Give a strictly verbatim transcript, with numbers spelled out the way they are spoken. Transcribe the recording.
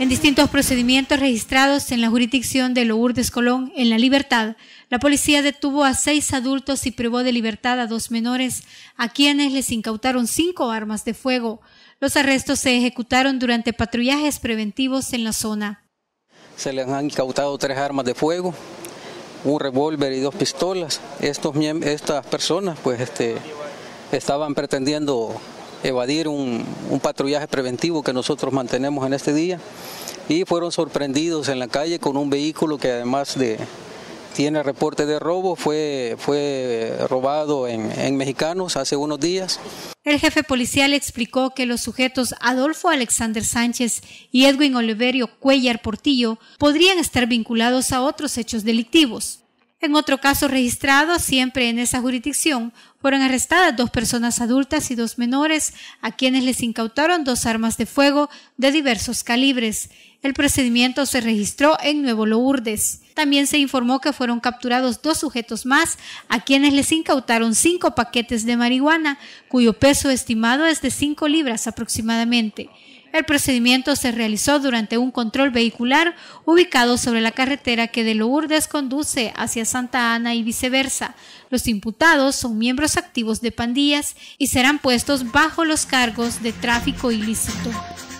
En distintos procedimientos registrados en la jurisdicción de Lourdes Colón, en La Libertad, la policía detuvo a seis adultos y privó de libertad a dos menores, a quienes les incautaron cinco armas de fuego. Los arrestos se ejecutaron durante patrullajes preventivos en la zona. Se les han incautado tres armas de fuego, un revólver y dos pistolas. Estos, estas personas pues, este, estaban pretendiendo evadir un, un patrullaje preventivo que nosotros mantenemos en este día y fueron sorprendidos en la calle con un vehículo que además de tiene reporte de robo, fue, fue robado en, en Mexicanos hace unos días. El jefe policial explicó que los sujetos Adolfo Alexander Sánchez y Edwin Oliverio Cuellar Portillo podrían estar vinculados a otros hechos delictivos. En otro caso registrado, siempre en esa jurisdicción, fueron arrestadas dos personas adultas y dos menores, a quienes les incautaron dos armas de fuego de diversos calibres. El procedimiento se registró en Nuevo Lourdes. También se informó que fueron capturados dos sujetos más, a quienes les incautaron cinco paquetes de marihuana, cuyo peso estimado es de cinco libras aproximadamente. El procedimiento se realizó durante un control vehicular ubicado sobre la carretera que de Lourdes conduce hacia Santa Ana y viceversa. Los imputados son miembros activos de pandillas y serán puestos bajo los cargos de tráfico ilícito.